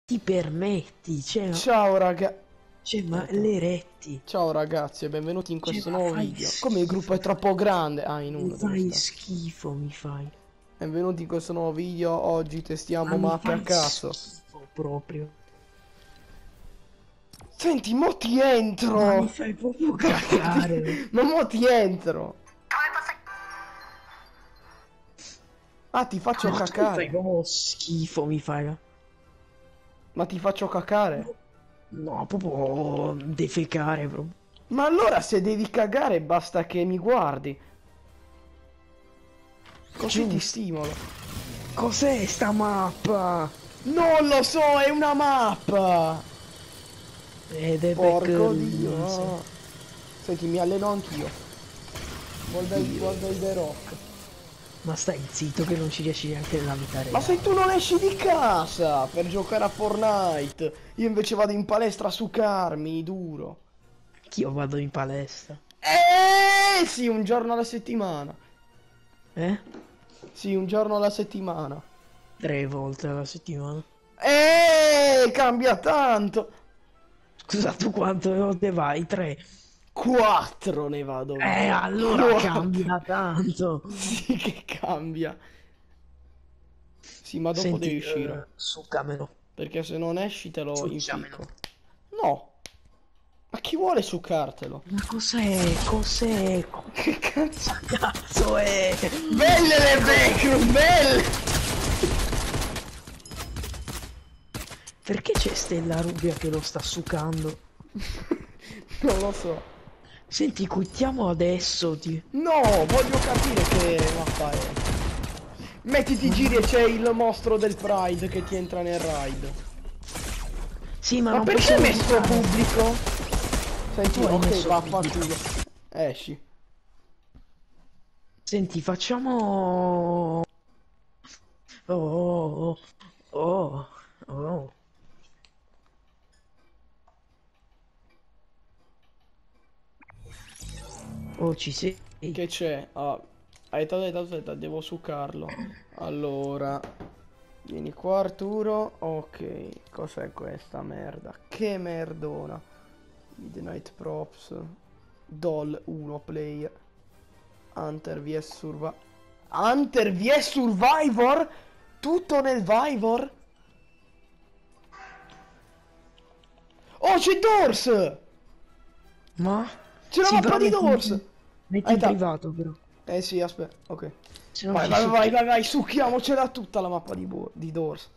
ti permetti? Ciao Ma le retti. Ciao ragazzi e benvenuti in questo Ma nuovo fai video. Come il gruppo schifo. è troppo grande. Ah, in Mi uno devo fai stare. schifo, mi fai. Benvenuti in questo nuovo video. Oggi Ma testiamo mi mappe a fai caso. schifo proprio. Senti, mo ti Ma mi entro. fai proprio cacare. Ma mo ti entro. Ah, ti faccio Ma tu mi fai cacare. proprio schifo, mi fai. Ma ti faccio cacare. No, proprio defecare proprio. Ma allora se devi cagare basta che mi guardi. Così ti Giusto. stimolo. Cos'è sta mappa? Non lo so, è una mappa. Ed è Porco Dio. peccaroso. Senti, mi alleno anch'io. Guarda il The Rock. Ma stai zitto che non ci riesci neanche nella vita Ma se reale. tu non esci di casa per giocare a Fortnite, io invece vado in palestra a sucarmi, duro. Anch'io vado in palestra. Sì, un giorno alla settimana. Eh? Sì, un giorno alla settimana. 3 volte alla settimana. Cambia tanto. Scusa, tu quante volte vai? 3. 4 ne vado via. Allora 4. cambia tanto. Sì che cambia. Sì, ma dopo Senti, devi uscire. succamelo. Perché se non esci te lo Succiamelo. impicco. No. Ma chi vuole succartelo? Ma cos'è? Cos'è? Che cazzo? Cazzo è? Belle le backroom, belle! Perché c'è Stella Rubbia che lo sta succando? Non lo so. Senti, quittiamo adesso, ti. No, voglio capire che mappa è. Mettiti giri e c'è il mostro del Pride che ti entra nel raid. Sì, ma Ma non perché hai possiamo messo giocare. pubblico? Senti, Tu hai ok, messo vaffanculo. Esci. Senti, facciamo. Oh, oh, oh, oh. Oh, ci sei? Che c'è? Ah, aspetta, devo succarlo. Allora, vieni qua Arturo. Ok, cos'è questa merda? Che merdona. Midnight Props. Doll 1 player. Hunter vs Survivor. Hunter vs Survivor? Tutto nel Vivor? Oh, c'è Doors! Ma? C'è la Sì, mappa però di Doors! metti in Aspetta. privato, però. Sì, aspetta, ok. Se no Vai, ci vai, vai, succhi. vai, vai, succhiamocela tutta la mappa di Doors.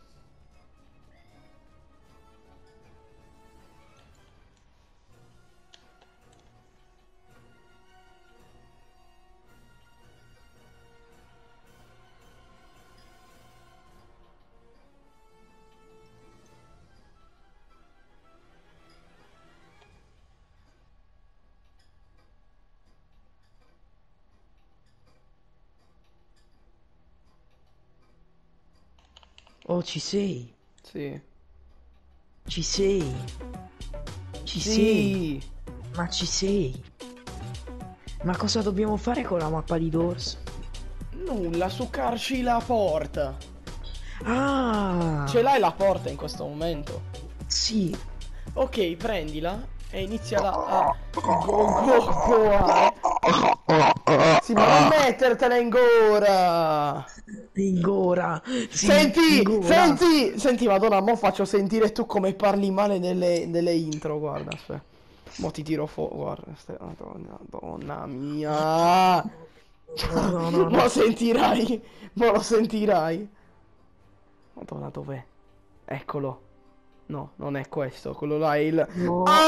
Oh, ci sei. Sì. Ci sei. Ci sei. Sì. Ma ci sei. Ma cosa dobbiamo fare con la mappa di Doors? Nulla, succarci la porta. Ah! Ce l'hai la porta in questo momento? Sì. Ok, prendila e iniziala a goare. Sì, ma non mettertela in gola! Ingora. Sì, Senti, ingora. senti, madonna, mo faccio sentire tu come parli male nelle intro, guarda, aspetta. Mo ti tiro fuori, guarda, madonna mia. No, no, no, no. Mo sentirai, mo lo sentirai. Madonna, dov'è? Eccolo. No, non è questo, quello là è il... No.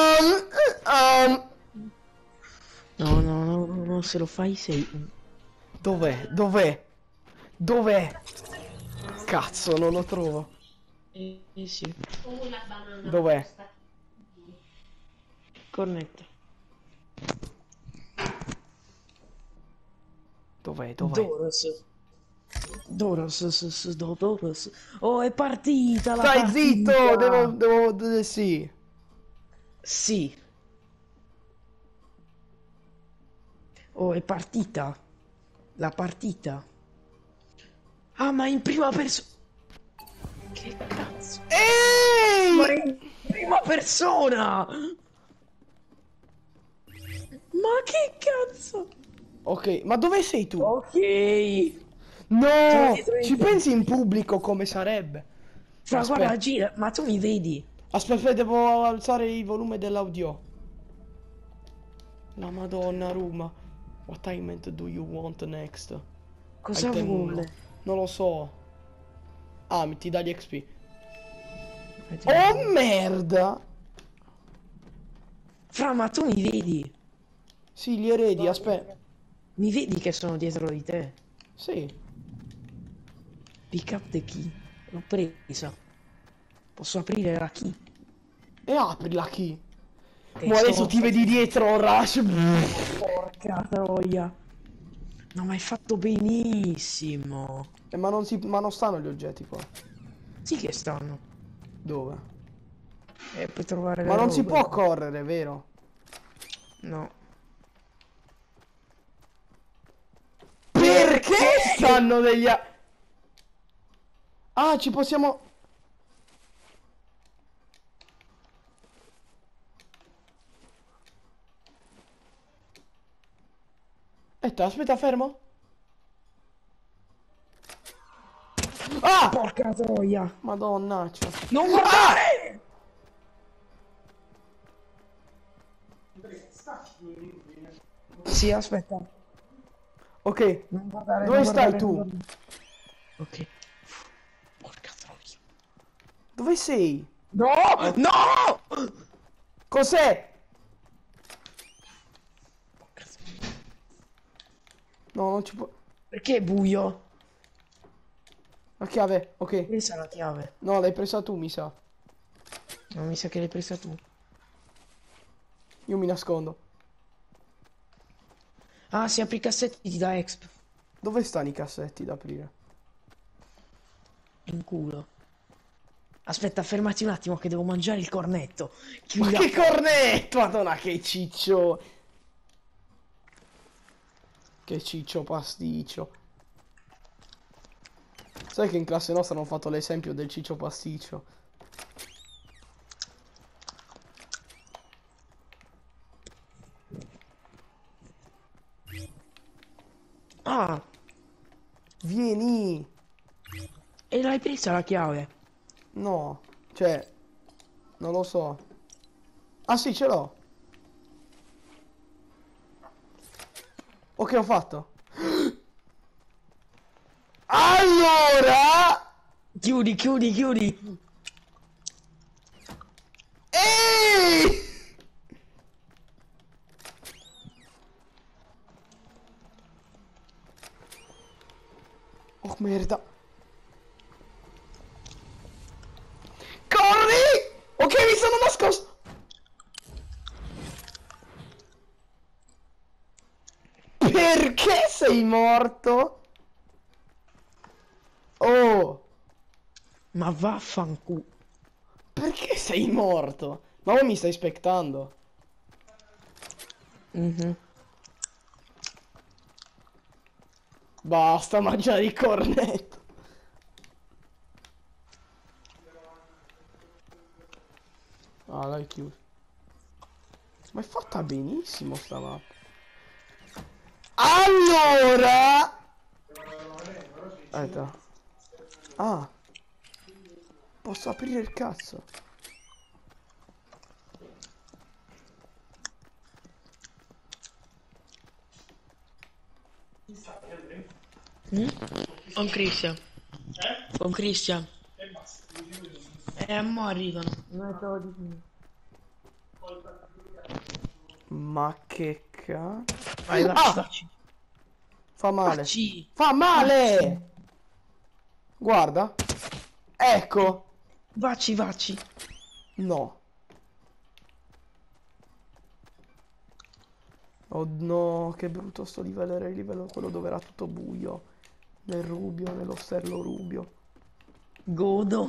No, no, no, no, no, se lo fai sei. Dov'è? Dov'è? Dov'è? Cazzo, non lo trovo. Sì. Dov'è? Cornetto. Dov'è? Dov'è? Doros. Doros. Oh, è partita la Stai zitto, partita. sì. Sì. Oh, è partita. La partita. Ah, ma in prima persona. Che cazzo? persona! Ma che cazzo? Ok, ma dove sei tu? Ok. Sono No! dietro di Ci te. pensi in pubblico come sarebbe? Fra, guarda, Aspetta, gira, ma tu mi vedi? aspetta, devo alzare il volume dell'audio. La Madonna, Ruma. What ailment do you want next? Cosa Item 1. vuole? Non lo so. Ah, ti dà gli XP. Oh merda! Fra, ma tu mi vedi? Sì, gli eredi, aspetta. Mi vedi che sono dietro di te? Sì. Pick up the key. L'ho presa. Posso aprire la key. E apri la key. E Mo adesso ti vedi dietro, Rush. Porca troia. No, ma hai fatto benissimo. Ma non stanno gli oggetti qua. Sì che stanno. Dove? Puoi trovare Ma le non si robe. può correre, vero? No. Perché stanno degli... Ah, ci possiamo... Aspetta, fermo. Ah! Porca troia. Madonnaccia. Non guardare! Sì, aspetta. Ok. Non guardare, Dove non stai guardare, tu? non guardare. Ok. Porca troia. Dove sei? No! No! Cos'è? Porca troia. No, non ci può... Perché è buio? La chiave, ok. Presa la chiave. No, l'hai presa tu, mi sa. Non mi sa che l'hai presa tu. Io mi nascondo. Ah, se apri i cassetti ti dà exp. Dove stanno i cassetti da aprire? In culo. Aspetta, fermati un attimo che devo mangiare il cornetto. Ma Chiudi la che porta. cornetto! Madonna, che ciccio! Che ciccio pasticcio. Sai che in classe nostra hanno fatto l'esempio del ciccio pasticcio? Ah, Vieni! e l'hai presa la chiave? No, cioè, non lo so. Ah sì, ce l'ho. Ok, ho fatto. Allora... Chiudi, chiudi, chiudi. Ehi! Oh merda. Corri! Ok, mi sono nascosto. Perché sei morto? Oh, Ma vaffanculo. perché sei morto? Ma voi mi stai aspettando? Mhm. Basta mangiare il cornetto. Ah, l'hai chiuso. Ma è fatta benissimo sta mappa. Allora... Aspetta. Ah. Posso aprire il cazzo. Con Christian. Con Christian. Mo arrivano. Ma che cazzo? Vai, Ah! vacci. Fa male. Vacci. Fa male! Guarda. Ecco. Vacci, vacci. No. Oh no, che brutto sto livello. Era il livello quello dove era tutto buio. Nel rubio, nello sterlo rubio. Godo.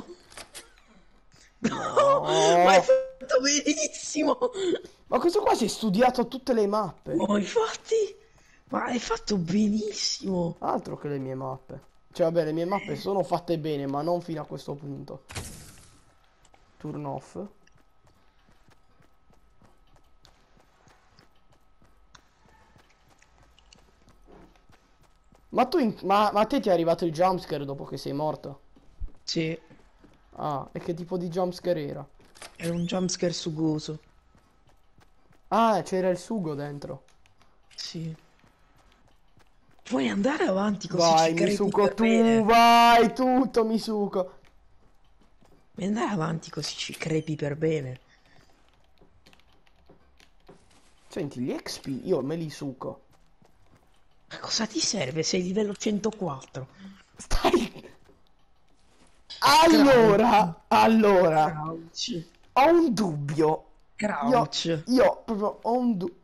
No. Ma hai fatto benissimo. Ma questo qua si è studiato tutte le mappe. Oh, infatti. Ma hai fatto benissimo. Altro che le mie mappe. Cioè, vabbè, le mie mappe sono fatte bene, ma non fino a questo punto. Turn off. Ma a te ti è arrivato il jumpscare dopo che sei morto? Sì, Ah, e che tipo di jumpscare era? è un jumpscare sugoso. Ah, c'era il sugo dentro. Sì. Puoi andare avanti così ci Vai, mi crepi suco per tu, bene. vai, tutto mi suco. Puoi andare avanti così ci crepi per bene. Senti, gli XP io me li suco. Ma cosa ti serve? Sei livello 104. Stai... Crouch. Allora, Crouch. ho un dubbio. Io, Crouch. io proprio ho un dubbio.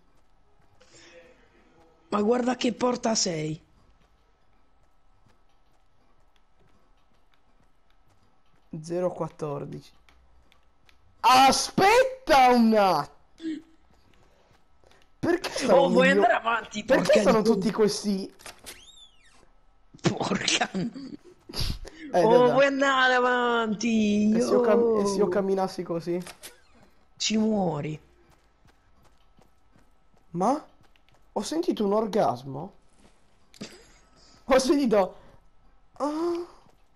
Ma guarda che porta sei. 014. Aspetta un attimo. Perché sono Oh, vuoi milio... andare avanti, Perché porca di sono tu. tutti questi... Porca. Oh, Dada. vuoi andare avanti? E se io Oh, camminassi così? ci muori. Ma? Ho sentito un orgasmo? Ho sentito... Ah.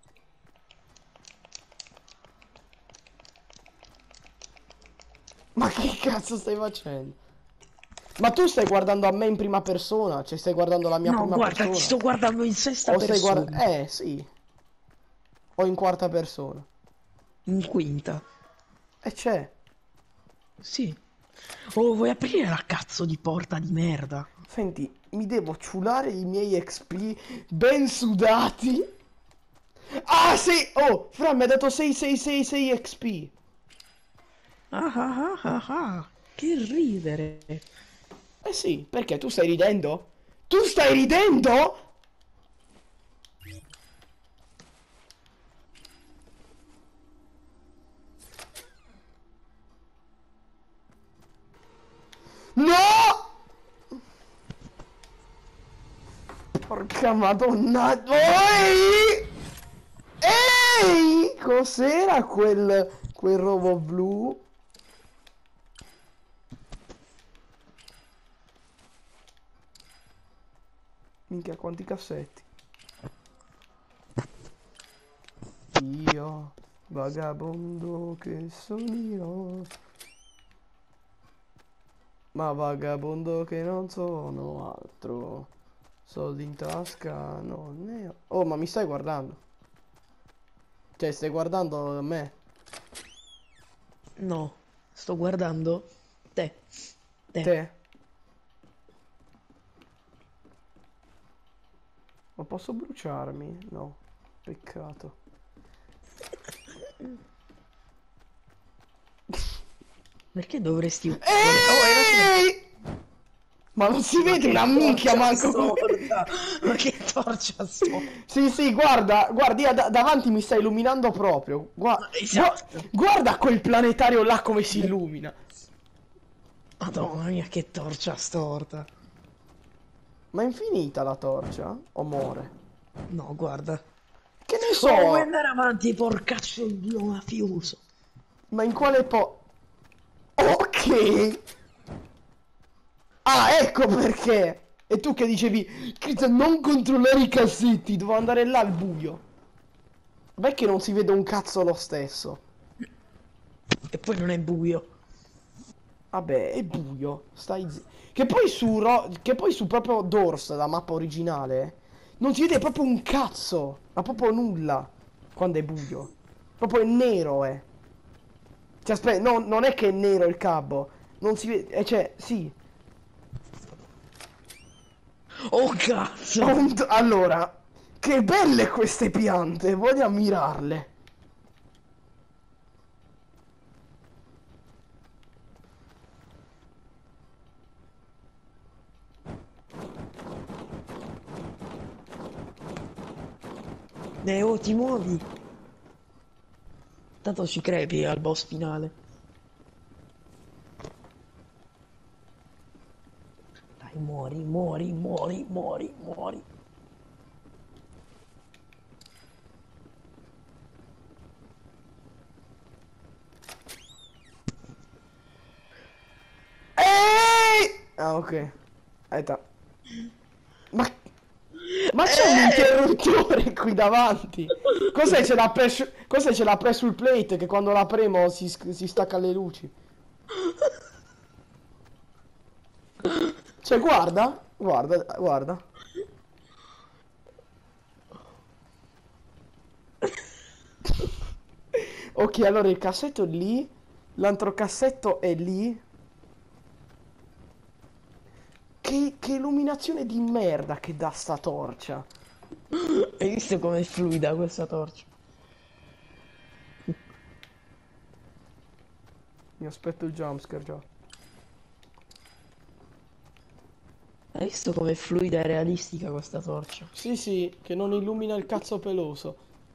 Ma che cazzo stai facendo? Ma tu stai guardando a me in prima persona? Cioè stai guardando la mia No, prima guarda, ti persona? sto guardando in sesta O stai guardando... persona. Sì. O in quarta persona. In quinta. E c'è. Sì. Oh, vuoi aprire la cazzo di porta di merda? Senti, mi devo ciulare i miei XP ben sudati. Ah sì! Oh, Fra mi ha dato 6666 XP. Ah ah ah ah ah. Che ridere. Eh sì, perché tu stai ridendo? Tu stai ridendo? No! Porca madonna. Ehi! Ehi! Cos'era quel robo blu? Minchia, quanti cassetti. Io, vagabondo che sono io. Ma vagabondo che non sono altro. Soldi in tasca non ne ho. Oh, ma mi stai guardando? Cioè, stai guardando me? No, sto guardando te. Te. Te? Ma posso bruciarmi? No. Peccato. Perché dovresti uccidere? Oh, hai ragione. Ehi! Ma non si Ma vede che una minchia torcia manco come... storta! Ma che torcia storta! Sì, sì, guardi, davanti mi sta illuminando proprio. Esatto! Guarda quel planetario là come si illumina. Madonna mia, che torcia storta! Ma è infinita la torcia? O muore? No, guarda. Che ne Oh, vuoi so? andare avanti, porcaccio di Dio mafioso? Ma in quale Ok! Ah, ecco perché! E tu che dicevi, Cristian, non controllare i cassetti, devo andare là al buio. Beh che non si vede un cazzo lo stesso. E poi non è buio. Vabbè, è buio, Che poi che poi su proprio Doors, la mappa originale, non si vede proprio un cazzo, ma proprio nulla, quando è buio. Proprio è nero, eh. Cioè, aspetta, no, non è che è nero il cavo, non si vede, cioè, sì. Oh, cazzo! Allora, che belle queste piante, voglio ammirarle. Oh, ti muovi! Tanto ci crepi al boss finale. Dai, muori, muori, muori, muori, muori. Ehi! Ah, ok. Aspetta. Ma... Ma c'è un interruttore qui davanti. Cos'è c'è la pressure plate che quando la premo si stacca le luci? Cioè, guarda, guarda, guarda. Ok, allora il cassetto è lì, l'altro cassetto è lì. Che illuminazione di merda che dà sta torcia. Hai visto com'è fluida questa torcia? Mi aspetto il jumpscare già. Hai visto com'è fluida e realistica questa torcia? Sì, sì, che non illumina il cazzo peloso.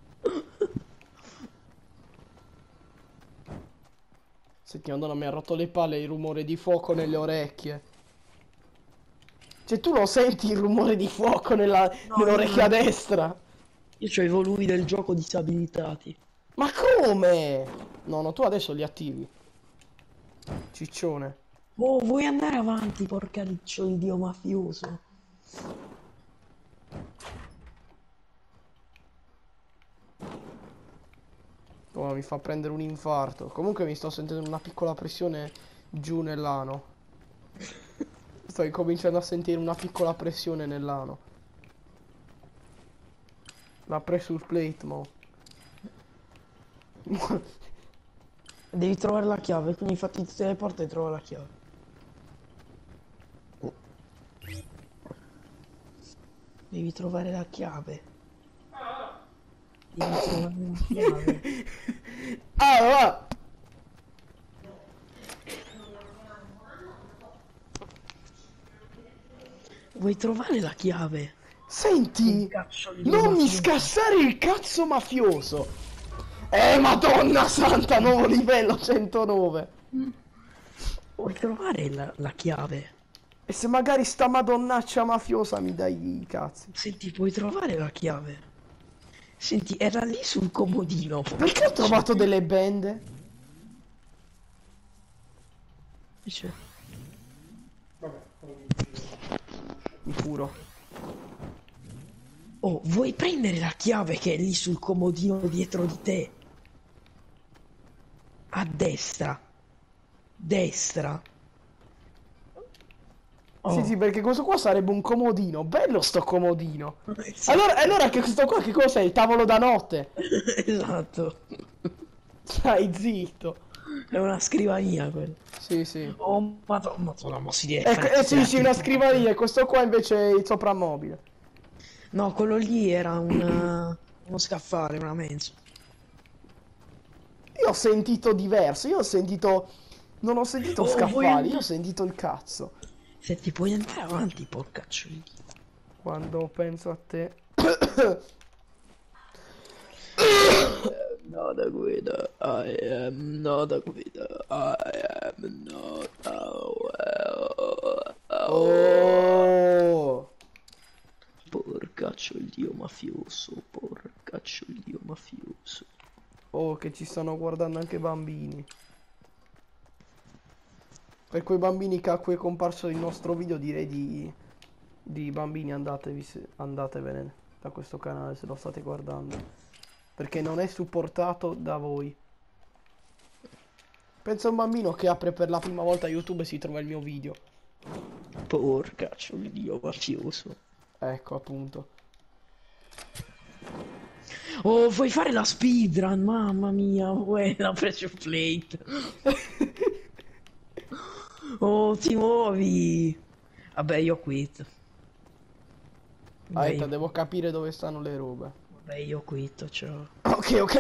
Senti, Madonna, mi ha rotto le palle il rumore di fuoco nelle orecchie. Cioè, tu lo senti il rumore di fuoco nell'orecchia destra? Io c'ho i volumi del gioco disabilitati. Ma come? No, no, tu adesso li attivi. Ciccione. Oh, vuoi andare avanti, porcariccio di dio mafioso? Oh, mi fa prendere un infarto. Comunque mi sto sentendo una piccola pressione giù nell'ano. Sto cominciando a sentire una piccola pressione nell'ano. La pressure plate, mo. Devi trovare la chiave, quindi infatti ti teleporta e trova la chiave. Devi trovare la chiave. Devi trovare la chiave. Ah, va! Vuoi trovare la chiave? Senti! Cazzo di dio Non mi mafioso. scassare il cazzo mafioso! Madonna santa, nuovo livello 109! Vuoi trovare la chiave? E se magari sta madonnaccia mafiosa mi dai i cazzi? Senti, puoi trovare la chiave? Senti, era lì sul comodino. Perché ho trovato delle bende? Dice, Mi curo. oh, vuoi prendere la chiave che è lì sul comodino dietro di te? A destra. Destra. Sì, Oh. sì, perché questo qua sarebbe un comodino. Bello sto comodino. Sì. Allora che questo qua che cos'è? Il tavolo da notte? Esatto. Stai zitto. È una scrivania quella. Sì, sì. Oh, madonna, ma si deve Ecco, fare tutte sì, le sì, una attività. scrivania. E questo qua invece è il soprammobile. No, quello lì era uno scaffale, una mensa. Io ho sentito diverso. Io ho sentito... Non ho sentito Oh, vuoi scaffali, io ho andare? sentito il cazzo. Senti, puoi andare avanti, porcaccio di Dio. Quando penso a te... Not a guida, I am not a guida, I am not Oh! Porcaccio il dio mafioso, porcaccio il dio mafioso. Oh, che ci stanno guardando anche bambini. Per quei bambini a cui è comparso il nostro video direi di bambini andatevene da questo canale se lo state guardando. Perché non è supportato da voi. Pensa a un bambino che apre per la prima volta YouTube e si trova il mio video. Porcaccio il dio mafioso. Ecco appunto. Oh, vuoi fare la speedrun? Mamma mia, uè, la pressure plate. Oh, ti muovi. Vabbè, io quit. Aspetta, devo capire dove stanno le robe. Vabbè, io quitto, ciao. Ok, ok.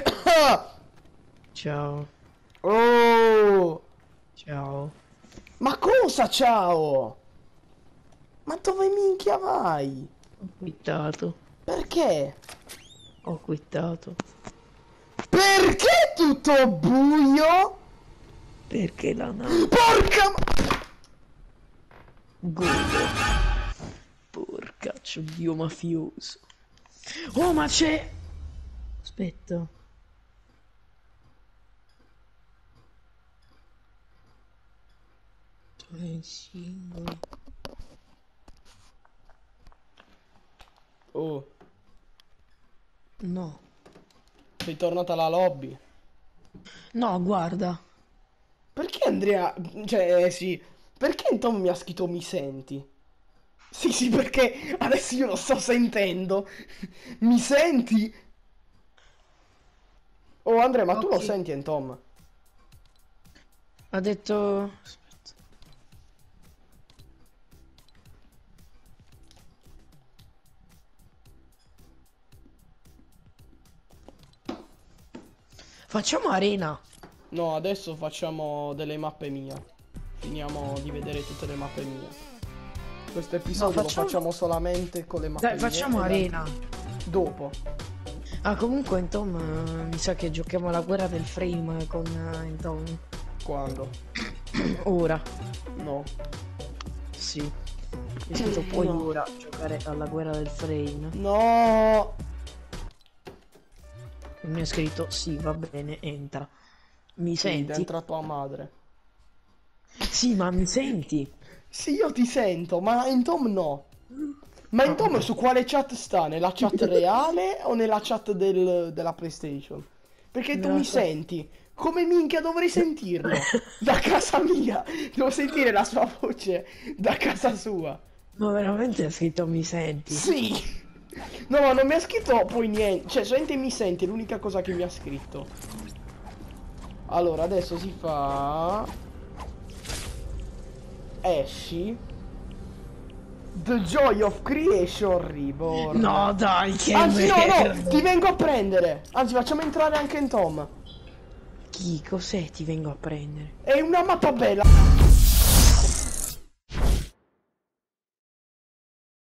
Ciao. Oh! Ciao. Ma cosa ciao? Ma dove minchia vai? Ho quittato. Perché? Ho quittato. Perché tutto buio? Perché la nave... Porca Godo. Porcaccio, dio mafioso. Oh, ma c'è... Aspetta. Dove singoli? Oh. No. Sei tornata alla lobby. No, guarda. Perché Andrea... Cioè, sì. Perché Tom mi ha scritto mi senti? Sì, sì, perché adesso io lo sto sentendo. Mi senti? Oh, Andrea, ma tu lo Ok. senti, Tom? Ha detto... Aspetta. Facciamo arena. No, adesso facciamo delle mappe mie. Finiamo di vedere tutte le mappe mie. Questo No, episodio lo facciamo... facciamo solamente con le mappe Dai, mie facciamo e arena. dopo. Ah, comunque, Tom, mi sa che giochiamo alla guerra del frame con Tom. Quando? Ora. No. Sì. Mi è scritto puoi No. ora giocare alla guerra del frame. No. E mi ha scritto sì, va bene, entra. Mi Sì, senti? dentro a tua madre. Sì, ma mi senti? Sì, io ti sento, ma in Tom no. Ma in Ah, Tom ok. su quale chat sta? Nella chat reale o nella chat della PlayStation? Perché tu Nella mi chat. senti. Come minchia dovrei sentirlo? Da casa mia. Devo sentire la sua voce da casa sua. Ma veramente ha scritto mi senti? Sì. No, ma non mi ha scritto poi niente. Cioè, solamente mi senti, è l'unica cosa che mi ha scritto. Allora, adesso si fa... Esci. The Joy of Creation Reborn. No, dai, che Anzi, no, no, merda. ti vengo a prendere. Anzi, facciamo entrare anche in Tom. Chi? Cos'è? Ti vengo a prendere. È una mappa bella.